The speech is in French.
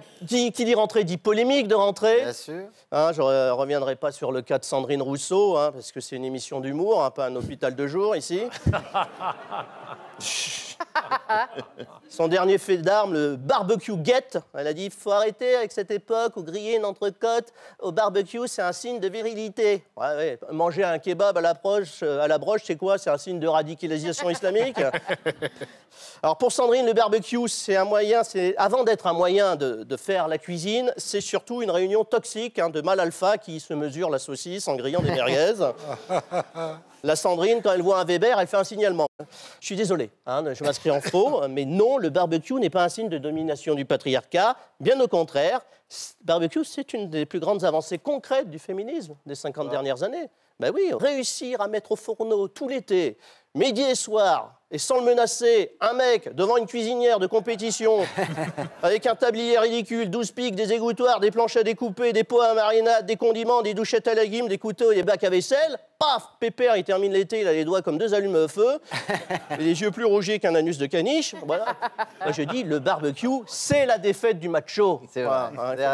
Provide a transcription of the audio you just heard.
qui dit rentrée dit polémique de rentrée. Bien sûr. Hein, je ne reviendrai pas sur le cas de Sandrine Rousseau, hein, parce que c'est une émission d'humour, hein, pas un hôpital de jour ici. Son dernier fait d'armes, le barbecue guette. Elle a dit, il faut arrêter avec cette époque où griller une entrecôte au barbecue, c'est un signe de virilité. Ouais, ouais. Manger un kebab à la broche, c'est quoi? C'est un signe de radicalisation islamique. Alors pour Sandrine, le barbecue, c'est un moyen, avant d'être un moyen de faire la cuisine, c'est surtout une réunion toxique hein, de mâles alpha qui se mesurent la saucisse en grillant des merguez. La Sandrine, quand elle voit un Weber, elle fait un signalement. Je suis désolé, hein, je m'inscris en faux, mais non, le barbecue n'est pas un signe de domination du patriarcat. Bien au contraire, le barbecue, c'est une des plus grandes avancées concrètes du féminisme des 50 dernières années. Ben oui, réussir à mettre au fourneau tout l'été, midi et soir, et sans le menacer, un mec devant une cuisinière de compétition, avec un tablier ridicule, 12 pics, des égouttoirs, des planches à découper, des pots à marinade, des condiments, des douchettes à légumes, des couteaux et des bacs à vaisselle. Paf, Pépère, il termine l'été, il a les doigts comme deux allumes-feu, et les yeux plus rougis qu'un anus de caniche. Voilà. Moi, je dis, le barbecue, c'est la défaite du macho. C'est vrai. Voilà, hein,